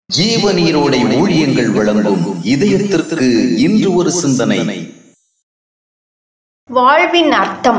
ஜீவநீரோடை ஊழியங்கள் வழங்கும் இதயத்திற்கு இன்று ஒரு சிந்தனை. வாழ்வின் அர்த்தம்.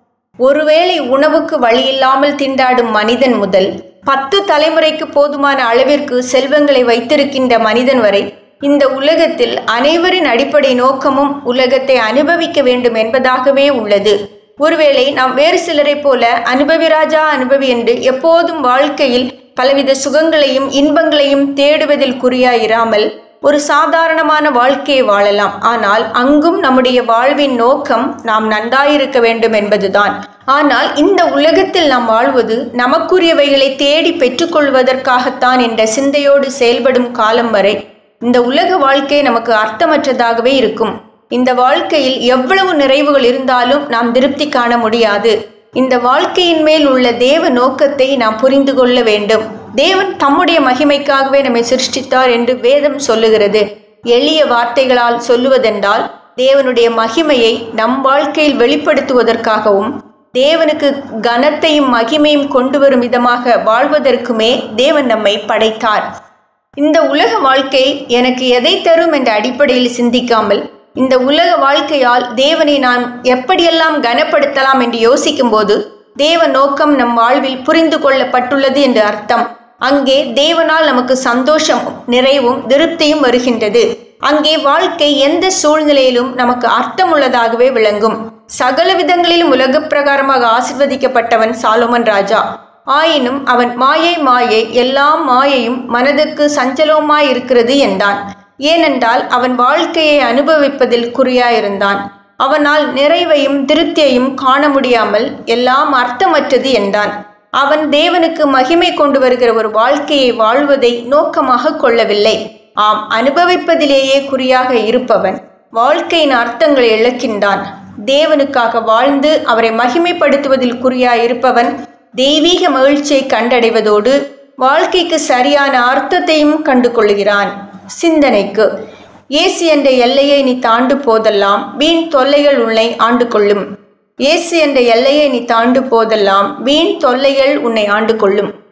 ஒருவேளை உணவுக்கு வழியில்லாமல் திண்டாடும் மனிதன் முதல் 10 தலைமுறைக்கு போதுமான அளவிற்கு செல்வங்களை வைத்திருக்கின்ற மனிதன் வரை இந்த உலகத்தில் அனைவரின் அடிப்படை நோக்கமும் உலகத்தை அனுபவிக்க வேண்டும் என்பதாகவே உள்ளது. ஒருவேளை நாம் வேறு சிலரை போல அனுபவி ராஜா அனுபவி என்று எப்போதும் வாழ்க்கையில் பலவித சுகங்களையும் இன்பங்களையும் தேடுவதில் குறியாயிராமல் ஒரு சாதாரணமான வாழ்க்கையை வாழலாம். ஆனால் அங்கும் நம்முடைய வாழ்வின் நோக்கம் நாம் நன்றாயிருக்க வேண்டும் என்பதுதான். ஆனால் இந்த உலகத்தில் நாம் வாழ்வது நமக்குரியவைகளை தேடி பெற்றுக்கொள்வதற்காகத்தான் என்ற சிந்தையோடு செயல்படும் காலம் வரை இந்த உலக வாழ்க்கை நமக்கு அர்த்தமற்றதாகவே இருக்கும். இந்த வாழ்க்கையில் எவ்வளவு நிறைவுகள் இருந்தாலும் நாம் திருப்தி காண முடியாது. இந்த வாழ்க்கையின் மேல் உள்ள தேவ நோக்கத்தை நாம் புரிந்து கொள்ள வேண்டும். தேவன் தம்முடைய மகிமைக்காகவே நம்மை சிருஷ்டித்தார் என்று வேதம் சொல்லுகிறது. எளிய வார்த்தைகளால் சொல்லுவதென்றால் தேவனுடைய மகிமையை நம் வாழ்க்கையில் வெளிப்படுத்துவதற்காகவும் தேவனுக்கு கனத்தையும் மகிமையும் கொண்டு வரும் விதமாக வாழ்வதற்குமே தேவன் நம்மை படைத்தார். இந்த உலக வாழ்க்கை எனக்கு எதை தரும் என்ற அடிப்படையில் சிந்திக்காமல் இந்த உலக வாழ்க்கையால் தேவனை நாம் எப்படியெல்லாம் கனப்படுத்தலாம் என்று யோசிக்கும் போது தேவ நோக்கம் நம் வாழ்வில் புரிந்து கொள்ளப்பட்டுள்ளது என்று அர்த்தம். அங்கே தேவனால் நமக்கு சந்தோஷமும் நிறைவும் திருப்தியும் வருகின்றது. அங்கே வாழ்க்கை எந்த சூழ்நிலையிலும் நமக்கு அர்த்தமுள்ளதாகவே விளங்கும். சகல விதங்களிலும் உலக பிரகாரமாக ஆசிர்வதிக்கப்பட்டவன் சாலோமன் ராஜா. ஆயினும் அவன் மாயை எல்லாம் மாயையும் மனதுக்கு சஞ்சலமாயிருக்கிறது என்றான். ஏனென்றால் அவன் வாழ்க்கையை அனுபவிப்பதில் குறியாயிருந்தான். அவனால் நிறைவையும் திருப்தியையும் காண முடியாமல் எல்லாம் அர்த்தமற்றது என்றான். அவன் தேவனுக்கு மகிமை கொண்டு வருகிற ஒரு வாழ்க்கையை வாழ்வதை நோக்கமாக கொள்ளவில்லை. ஆம், அனுபவிப்பதிலேயே குறியாக இருப்பவன் வாழ்க்கையின் அர்த்தங்களை இழக்கின்றான். தேவனுக்காக வாழ்ந்து அவரை மகிமைப்படுத்துவதில் குறியாயிருப்பவன் தெய்வீக மகிழ்ச்சியை கண்டடைவதோடு வாழ்க்கைக்கு சரியான அர்த்தத்தையும் கண்டு கொள்கிறான். சிந்தனைக்கு: இயேசு என்ற எல்லையை நீ தாண்டு போதெல்லாம் வீண் தொல்லைகள் உன்னை ஆண்டு கொள்ளும். இயேசு என்ற எல்லையை நீ தாண்டு போதெல்லாம் வீண் தொல்லைகள் உன்னை ஆண்டு கொள்ளும்.